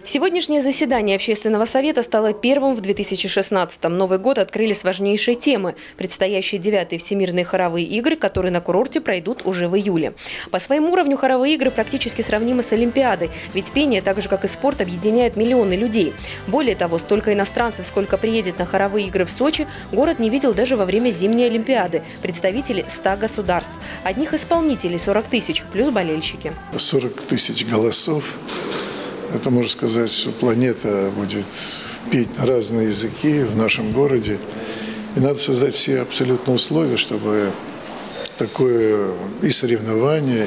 Сегодняшнее заседание Общественного совета стало первым в 2016-м. Новый год открыли с важнейшей темы – предстоящие 9-е Всемирные хоровые игры, которые на курорте пройдут уже в июле. По своему уровню хоровые игры практически сравнимы с Олимпиадой, ведь пение, так же как и спорт, объединяет миллионы людей. Более того, столько иностранцев, сколько приедет на хоровые игры в Сочи, город не видел даже во время зимней Олимпиады. Представители 100 государств. Одних исполнителей 40 тысяч, плюс болельщики. 40 тысяч голосов. Это можно сказать, что планета будет петь на разные языки в нашем городе. И надо создать все абсолютно условия, чтобы такое и соревнование,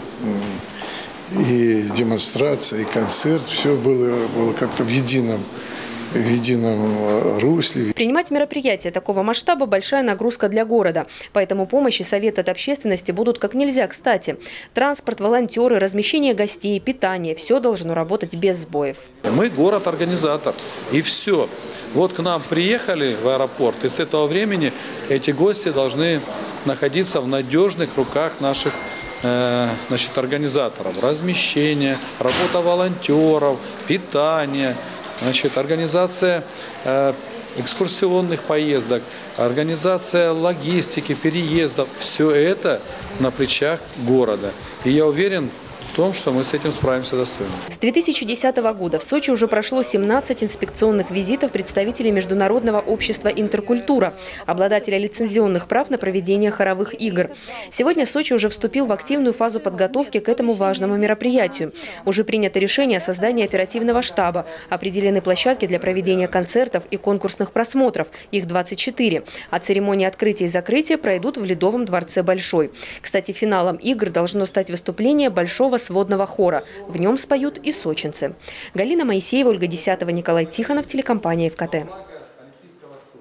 и демонстрация, и концерт, все было как-то в едином русле. Принимать мероприятия такого масштаба – большая нагрузка для города. Поэтому помощи Совет от общественности будут как нельзя кстати. Транспорт, волонтеры, размещение гостей, питание – все должно работать без сбоев. Мы город-организатор, и все. Вот к нам приехали в аэропорт, и с этого времени эти гости должны находиться в надежных руках наших организаторов. Размещение, работа волонтеров, питание. Организация экскурсионных поездок, организация логистики, переездов – все это на плечах города. И я уверен в том, что мы с этим справимся достойно. С 2010 года в Сочи уже прошло 17 инспекционных визитов представителей Международного общества «Интеркультура», обладателя лицензионных прав на проведение хоровых игр. Сегодня Сочи уже вступил в активную фазу подготовки к этому важному мероприятию. Уже принято решение о создании оперативного штаба, определены площадки для проведения концертов и конкурсных просмотров, их 24. А церемонии открытия и закрытия пройдут в Ледовом дворце Большой. Кстати, финалом игр должно стать выступление Большого сводного хора. В нем споют и сочинцы. Галина Моисеева, Ольга Десятова, Николай Тихонов, телекомпания ФКТ.